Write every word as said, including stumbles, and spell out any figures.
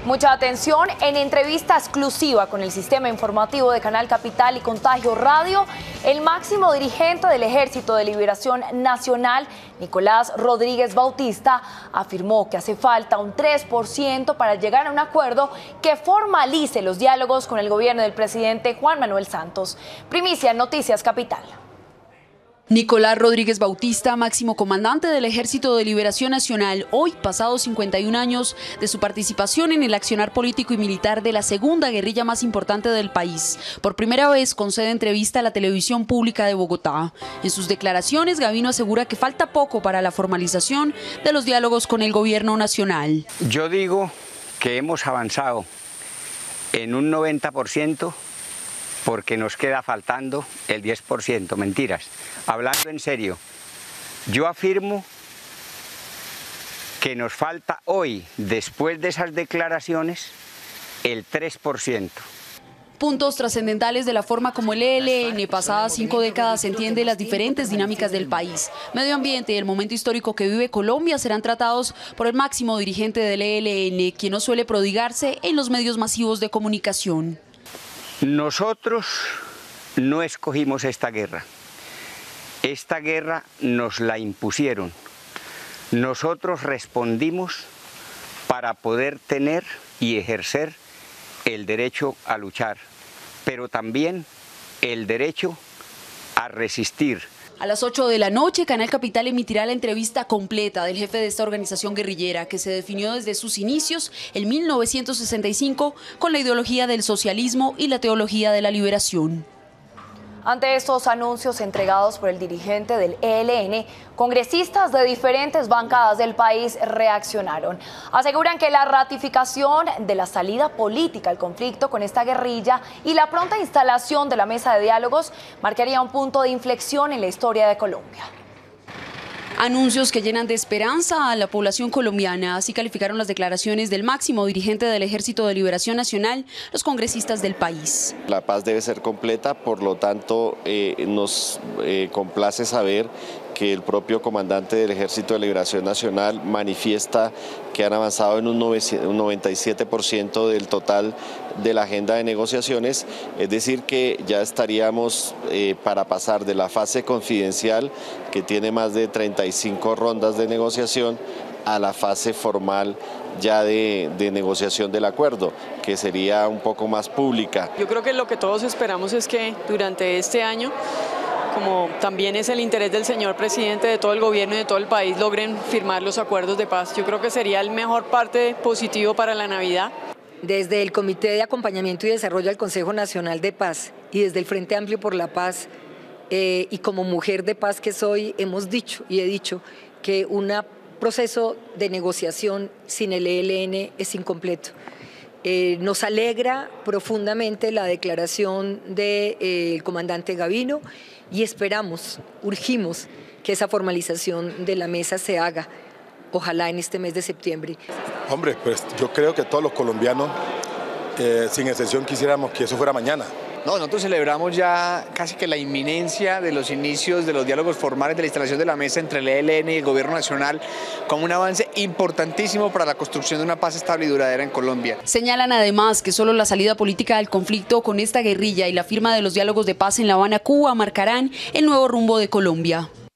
Mucha atención, en entrevista exclusiva con el sistema informativo de Canal Capital y Contagio Radio, el máximo dirigente del Ejército de Liberación Nacional, Nicolás Rodríguez Bautista, afirmó que hace falta un tres por ciento para llegar a un acuerdo que formalice los diálogos con el gobierno del presidente Juan Manuel Santos. Primicia en Noticias Capital. Nicolás Rodríguez Bautista, máximo comandante del Ejército de Liberación Nacional, hoy, pasados cincuenta y un años de su participación en el accionar político y militar de la segunda guerrilla más importante del país, por primera vez concede entrevista a la televisión pública de Bogotá. En sus declaraciones, Gavino asegura que falta poco para la formalización de los diálogos con el gobierno nacional. Yo digo que hemos avanzado en un noventa por ciento porque nos queda faltando el diez por ciento, mentiras. Hablando en serio, yo afirmo que nos falta hoy, después de esas declaraciones, el tres por ciento. Puntos trascendentales de la forma como el E L N, pasadas cinco décadas, entiende las diferentes dinámicas del país. Medio ambiente y el momento histórico que vive Colombia serán tratados por el máximo dirigente del E L N, quien no suele prodigarse en los medios masivos de comunicación. Nosotros no escogimos esta guerra. Esta guerra nos la impusieron. Nosotros respondimos para poder tener y ejercer el derecho a luchar, pero también el derecho a resistir. A las ocho de la noche, Canal Capital emitirá la entrevista completa del jefe de esta organización guerrillera que se definió desde sus inicios en mil novecientos sesenta y cinco con la ideología del socialismo y la teología de la liberación. Ante estos anuncios entregados por el dirigente del E L N, congresistas de diferentes bancadas del país reaccionaron. Aseguran que la ratificación de la salida política al conflicto con esta guerrilla y la pronta instalación de la mesa de diálogos marcaría un punto de inflexión en la historia de Colombia. Anuncios que llenan de esperanza a la población colombiana, así calificaron las declaraciones del máximo dirigente del Ejército de Liberación Nacional, los congresistas del país. La paz debe ser completa, por lo tanto eh, nos eh, complace saber que el propio comandante del Ejército de Liberación Nacional manifiesta que han avanzado en un noventa y siete por ciento del total de la agenda de negociaciones, es decir que ya estaríamos eh, para pasar de la fase confidencial, que tiene más de treinta y cinco rondas de negociación, a la fase formal ya de, de negociación del acuerdo, que sería un poco más pública. Yo creo que lo que todos esperamos es que durante este año, como también es el interés del señor presidente, de todo el gobierno y de todo el país, logren firmar los acuerdos de paz. Yo creo que sería el mejor parte positivo para la Navidad. Desde el Comité de Acompañamiento y Desarrollo del Consejo Nacional de Paz y desde el Frente Amplio por la Paz, eh, y como mujer de paz que soy, hemos dicho y he dicho que un proceso de negociación sin el E L N es incompleto. Eh, nos alegra profundamente la declaración del eh, comandante Gavino y esperamos, urgimos que esa formalización de la mesa se haga, ojalá en este mes de septiembre. Hombre, pues yo creo que todos los colombianos, eh, sin excepción, quisiéramos que eso fuera mañana. No, nosotros celebramos ya casi que la inminencia de los inicios de los diálogos formales de la instalación de la mesa entre el E L N y el gobierno nacional como un avance importantísimo para la construcción de una paz estable y duradera en Colombia. Señalan además que solo la salida política del conflicto con esta guerrilla y la firma de los diálogos de paz en La Habana, Cuba, marcarán el nuevo rumbo de Colombia.